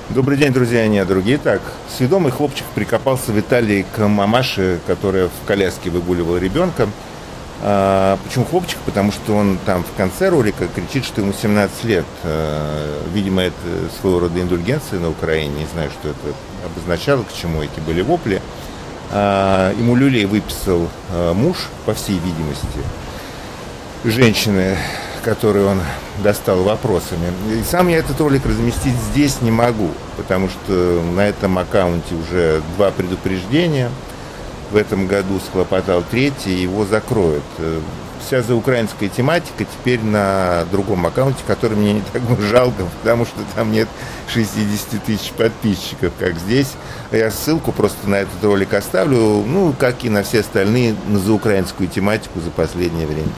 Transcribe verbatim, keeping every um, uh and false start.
Добрый день, друзья, не другие. Так, сведомый хлопчик прикопался в Италии к мамаше, которая в коляске выгуливала ребенка. А, почему хлопчик? Потому что он там в конце ролика кричит, что ему семнадцать лет. А, видимо, это своего рода индульгенция на Украине. Не знаю, что это обозначало, к чему эти были вопли. А, ему люлей выписал а, муж, по всей видимости, женщины, которую он достал вопросами. И сам я этот ролик разместить здесь не могу, потому что на этом аккаунте уже два предупреждения. В этом году схлопотал третий, его закроют. Вся заукраинская тематика теперь на другом аккаунте, который мне не так жалко, потому что там нет шестидесяти тысяч подписчиков, как здесь. Я ссылку просто на этот ролик оставлю, ну, как и на все остальные, на заукраинскую тематику за последнее время.